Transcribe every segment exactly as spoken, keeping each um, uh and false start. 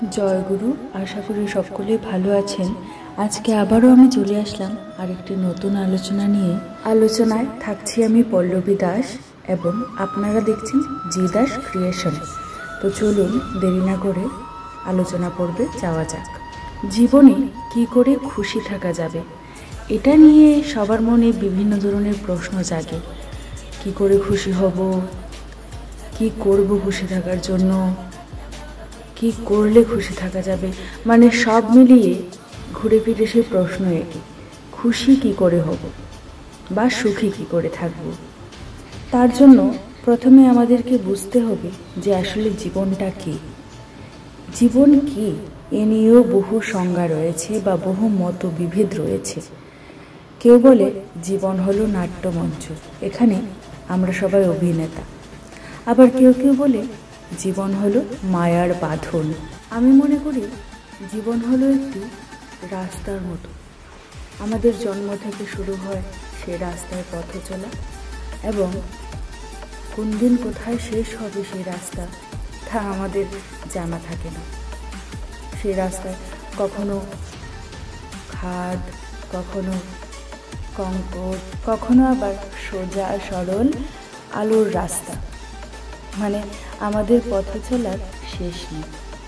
जय गुरु। आशा करी सकलेই ভালো আছেন। আজকে আবারও আমি চলে আসলাম আরেকটি নতুন আলোচনা নিয়ে। আলোচনায় থাকছি আমি পল্লবী দাস এবং আপনারা দেখছেন জি দাস ক্রিয়েশন। তো চলুন দেরি না করে আলোচনা পর্বে যাওয়া যাক। জীবনে কি করে খুশি থাকা যাবে, এটা নিয়ে সবার মনে বিভিন্ন ধরনের প্রশ্ন জাগে। কি করে খুশি হব, কি করব খুশি থাকার জন্য, কি করলে খুশি থাকা যাবে, মানে সব মিলিয়ে ঘুরে ফিরে সেই প্রশ্ন এটি, খুশি কি করে হব বা সুখী কি করে থাকব। তার জন্য প্রথমে আমাদেরকে বুঝতে হবে যে আসলে জীবনটা কি। জীবন কি এ নিয়েও বহু সংজ্ঞা রয়েছে বা বহু মত বিভেদ রয়েছে। কেউ বলে জীবন হলো নাট্যমঞ্চ, এখানে আমরা সবাই অভিনেতা। আবার কেউ কেউ বলে জীবন হলো মায়ার বাঁধন। আমি মনে করি জীবন হলো একটি রাস্তার মতো। আমাদের জন্ম থেকে শুরু হয় সেই রাস্তায় পথ চলা, এবং কোন দিন কোথায় শেষ হবে সেই রাস্তা তা আমাদের জানা থাকে না। সেই রাস্তায় কখনো খাদ, কখনো কঙ্কর, কখনো আবার সোজা সরল আলোর রাস্তা, মানে আমাদের পথ চলার শেষ নেই।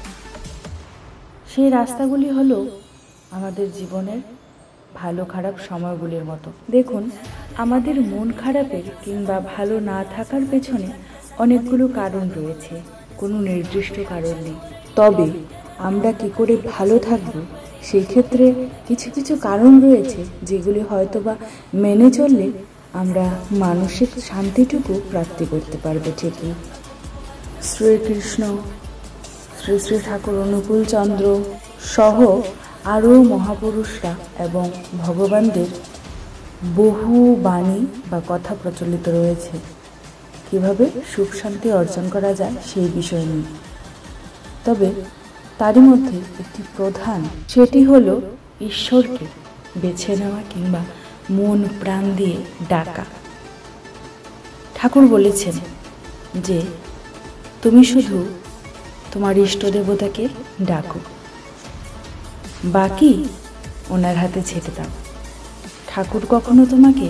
সেই রাস্তাগুলি হলো আমাদের জীবনের ভালো খারাপ সময়গুলির মতো। দেখুন, আমাদের মন খারাপের কিংবা ভালো না থাকার পেছনে অনেকগুলো কারণ রয়েছে, কোনো নির্দিষ্ট কারণ নেই। তবে আমরা কি করে ভালো থাকবো সেই ক্ষেত্রে কিছু কিছু কারণ রয়েছে, যেগুলি হয়তোবা মেনে চললে আমরা মানসিক শান্তিটুকু প্রাপ্তি করতে পারবো ঠিকই। শ্রীকৃষ্ণ, শ্রী শ্রী ঠাকুর অনুকূল চন্দ্র সহ আরও মহাপুরুষরা এবং ভগবানদের বহু বাণী বা কথা প্রচলিত রয়েছে কিভাবে সুখ শান্তি অর্জন করা যায় সেই বিষয় নিয়ে। তবে তারই মধ্যে একটি প্রধান, সেটি হলো ঈশ্বরকে বেছে নেওয়া কিংবা মন প্রাণ দিয়ে ডাকা। ঠাকুর বলেছেন যে তুমি শুধু তোমার ইষ্ট দেবতাকে ডাকো, বাকি ওনার হাতে ছেড়ে দাও। ঠাকুর কখনো তোমাকে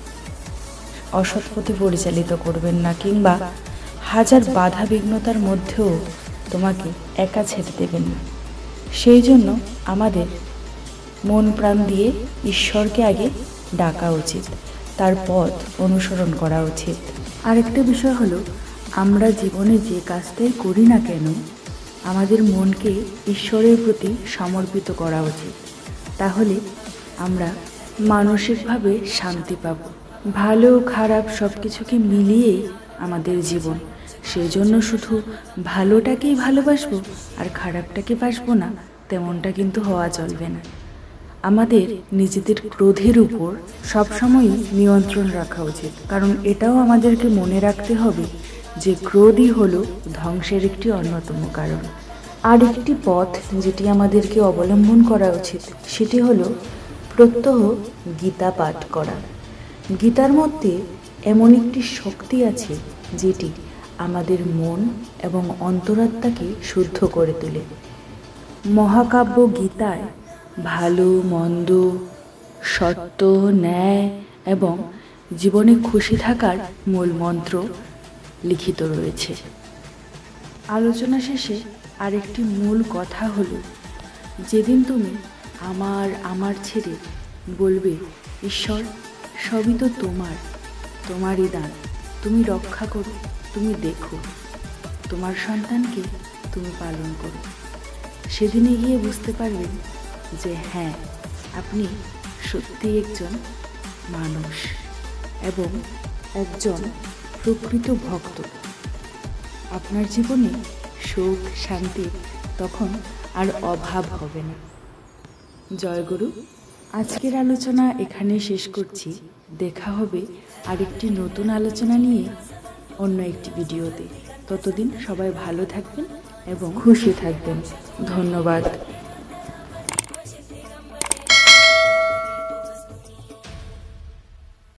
অসৎ পথে পরিচালিত করবেন না, কিংবা হাজার বাধা বিঘ্নতার মধ্যেও তোমাকে একা ছেড়ে দেবেন না। সেই জন্য আমাদের মন প্রাণ দিয়ে ঈশ্বরকে আগে ডাকা উচিত, তার পথ অনুসরণ করা উচিত। আরেকটা বিষয় হলো, আমরা জীবনে যে কাজটাই করি না কেন আমাদের মনকে ঈশ্বরের প্রতি সমর্পিত করা উচিত। তাহলে আমরা মানসিকভাবে শান্তি পাব। ভালো খারাপ সব কিছুকে মিলিয়েই আমাদের জীবন। সেই জন্য শুধু ভালোটাকেই ভালোবাসবো আর খারাপটাকে বাসবো না, তেমনটা কিন্তু হওয়া চলবে না। আমাদের নিজেদের ক্রোধের উপর সবসময়ই নিয়ন্ত্রণ রাখা উচিত, কারণ এটাও আমাদেরকে মনে রাখতে হবে যে ক্রোধই হলো ধ্বংসের একটি অন্যতম কারণ। আর একটি পথ যেটি আমাদেরকে অবলম্বন করা উচিত সেটি হলো প্রত্যহ গীতা পাঠ করা। গীতার মধ্যে এমন একটি শক্তি আছে যেটি আমাদের মন এবং অন্তরাত্মাকে শুদ্ধ করে তোলে। মহাকাব্য গীতায় ভালো মন্দ, সত্য, ন্যায় এবং জীবনে খুশি থাকার মূল মন্ত্র লিখিত রয়েছে। আলোচনা শেষে আরেকটি মূল কথা হলো, যেদিন তুমি আমার আমার ছেড়ে বলবে ঈশ্বর সবই তো তোমার, তোমারই দান, তুমি রক্ষা করো, তুমি দেখো, তোমার সন্তানকে তুমি পালন করো, সেদিনে গিয়ে বুঝতে পারবেন যে হ্যাঁ, আপনি সত্যি একজন মানুষ এবং একজন প্রকৃত ভক্ত। আপনার জীবনে সুখ শান্তির তখন আর অভাব হবে না। জয় গুরু। আজকের আলোচনা এখানে শেষ করছি। দেখা হবে আরেকটি নতুন আলোচনা নিয়ে অন্য একটি ভিডিওতে। ততদিন সবাই ভালো থাকবেন এবং খুশি থাকবেন। ধন্যবাদ।